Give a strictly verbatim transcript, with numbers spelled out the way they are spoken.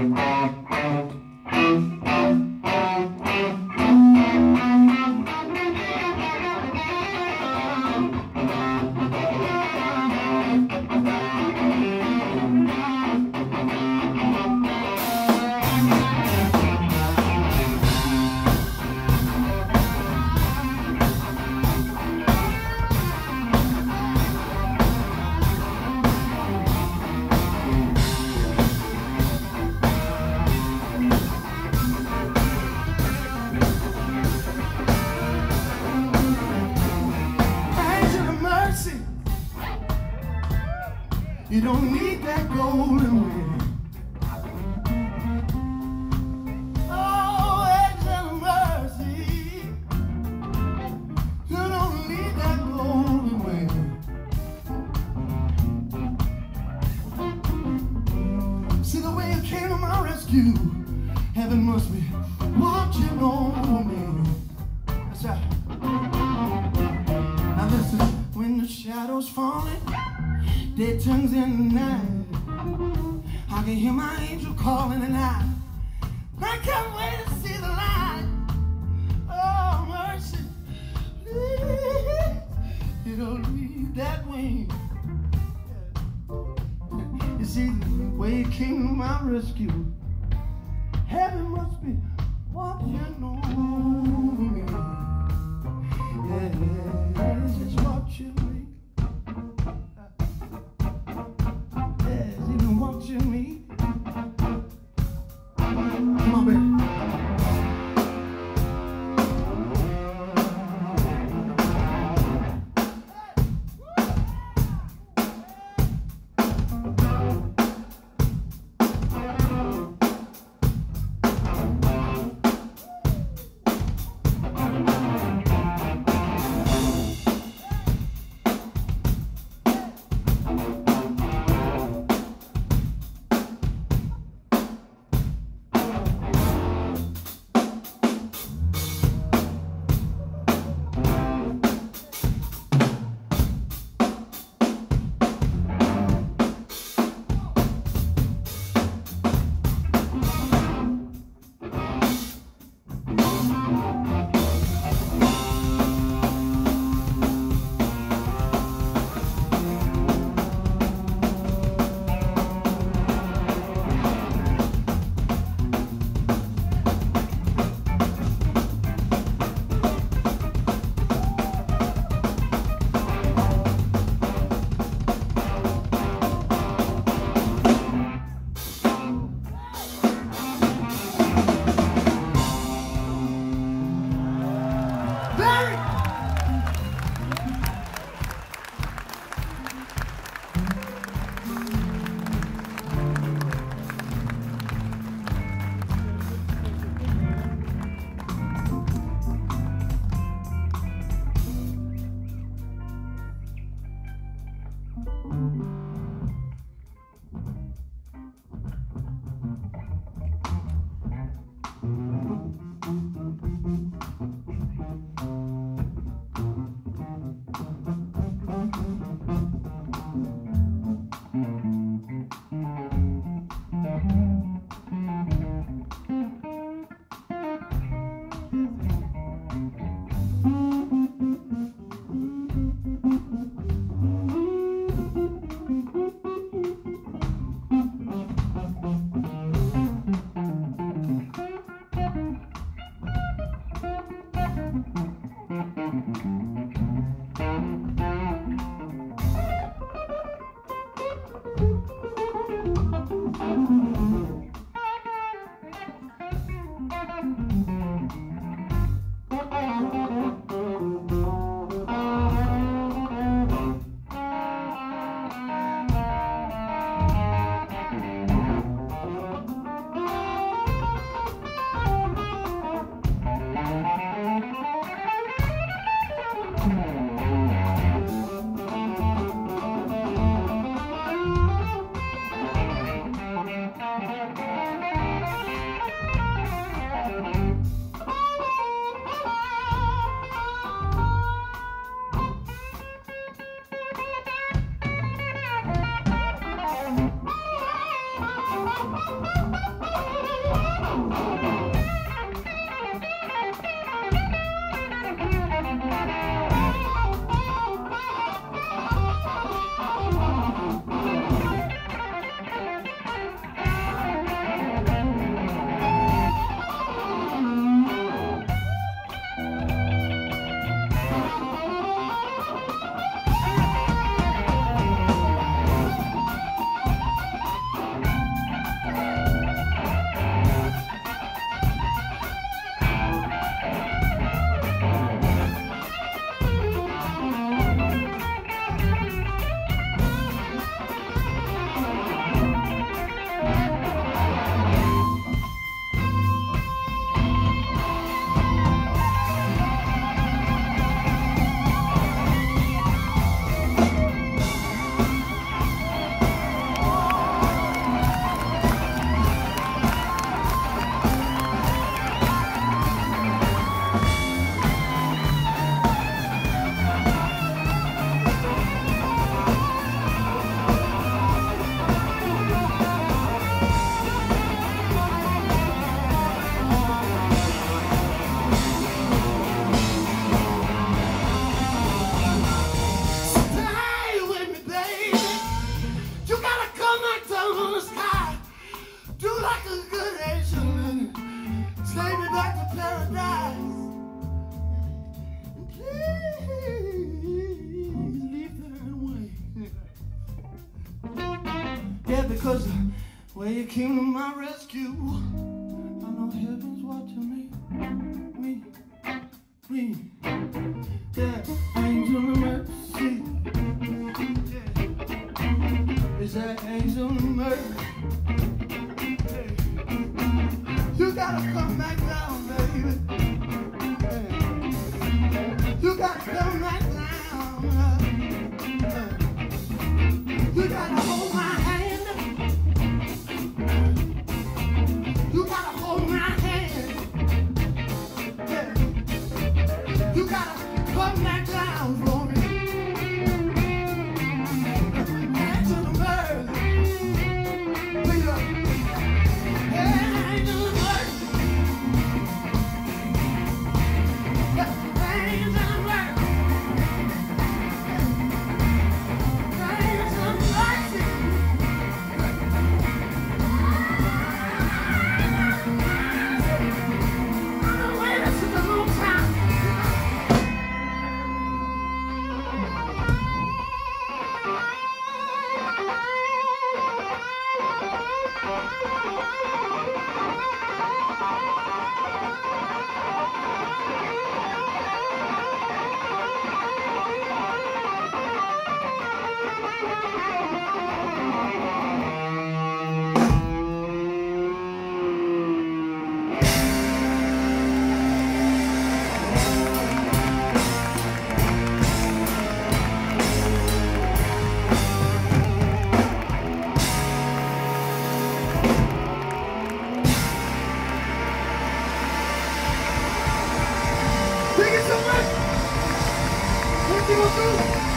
You don't need that golden ring. Oh, angel of mercy. You don't need that golden ring. See the way you came to my rescue. Heaven must be watching over me. That's right. Now listen, when the shadows falling, dead tongues in the night, I can hear my angel calling and I, I can't wait to see the light. Oh, mercy, please, you don't need that wing. You see, the way it came to my rescue, heaven must be watching over me. Yeah, yeah, it's just watching me. Watching me. Come on, baby. like a good angel and take me back to paradise. Please leave that way. Yeah, because when you came to my rescue, I know heaven's watching me, me, me. Yeah, angel of mercy. Yeah, is that angel of mercy? Yeah. You gotta come back down, baby. Yeah. You gotta come back down. Yeah. You gotta hold my hand. You gotta hold my hand. Yeah. You gotta come back down for me. Angel of mercy. Pick it up. Angel of mercy. Angel of mercy. Angel of mercy. I've been waiting such a long time. Thank you so much. What you gonna do?